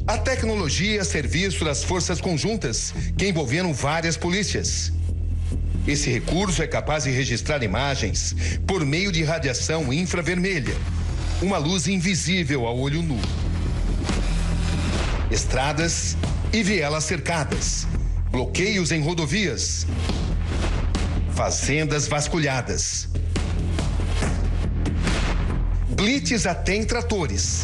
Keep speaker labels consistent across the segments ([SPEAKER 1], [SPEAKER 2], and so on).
[SPEAKER 1] A tecnologia a serviço das forças conjuntas, que envolveram várias polícias. Esse recurso é capaz de registrar imagens por meio de radiação infravermelha, uma luz invisível ao olho nu. Estradas e vielas cercadas, bloqueios em rodovias, fazendas vasculhadas, blitz até em tratores.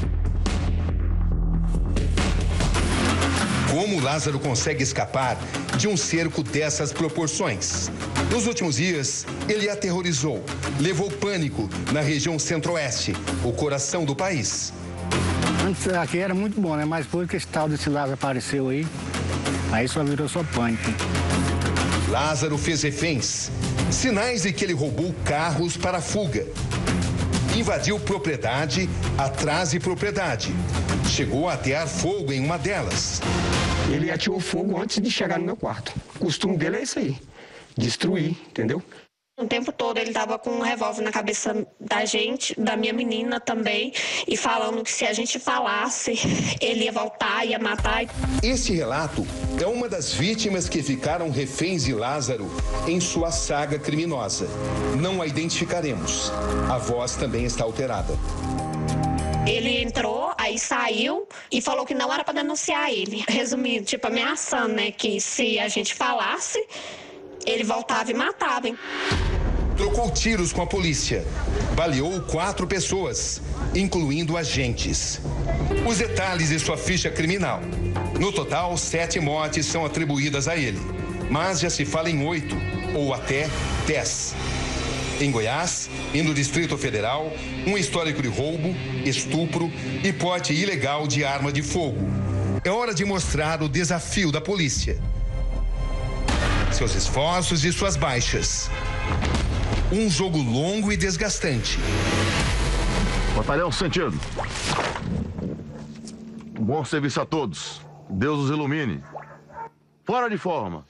[SPEAKER 1] Como Lázaro consegue escapar de um cerco dessas proporções? Nos últimos dias, ele aterrorizou, levou pânico na região centro-oeste, o coração do país.
[SPEAKER 2] Antes aqui era muito bom, né? Mas depois que esse tal desse Lázaro apareceu aí só virou só pânico.
[SPEAKER 1] Lázaro fez reféns, sinais de que ele roubou carros para a fuga. Invadiu propriedade atrás de propriedade. Chegou a atear fogo em uma delas.
[SPEAKER 3] Ele ateou fogo antes de chegar no meu quarto. O costume dele é isso aí, destruir, entendeu?
[SPEAKER 4] O tempo todo ele tava com um revólver na cabeça da gente, da minha menina também, e falando que se a gente falasse, ele ia voltar, ia matar.
[SPEAKER 1] Este relato é uma das vítimas que ficaram reféns de Lázaro em sua saga criminosa. Não a identificaremos. A voz também está alterada.
[SPEAKER 4] Ele entrou, aí saiu e falou que não era para denunciar ele. Resumindo, tipo, ameaçando, né, que se a gente falasse, ele voltava e matava, hein?
[SPEAKER 1] Trocou tiros com a polícia. Baleou 4 pessoas, incluindo agentes. Os detalhes de sua ficha criminal. No total, 7 mortes são atribuídas a ele. Mas já se fala em 8 ou até 10. Em Goiás e no Distrito Federal, um histórico de roubo, estupro e porte ilegal de arma de fogo. É hora de mostrar o desafio da polícia. Seus esforços e suas baixas. Um jogo longo e desgastante.
[SPEAKER 5] Batalhão sentido. Bom serviço a todos. Deus os ilumine. Fora de forma.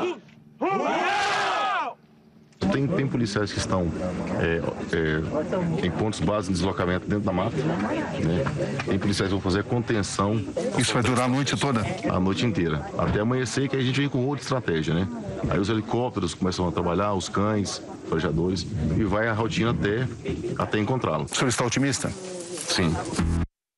[SPEAKER 5] Tem policiais que estão em pontos básicos de deslocamento dentro da mata, né? Tem policiais que vão fazer contenção.
[SPEAKER 6] Isso vai durar a noite toda?
[SPEAKER 5] A noite inteira. Até amanhecer, que a gente vem com outra estratégia, né? Aí os helicópteros começam a trabalhar, os cães, farejadores, e vai a rotina até encontrá-lo.
[SPEAKER 6] O senhor está otimista?
[SPEAKER 5] Sim.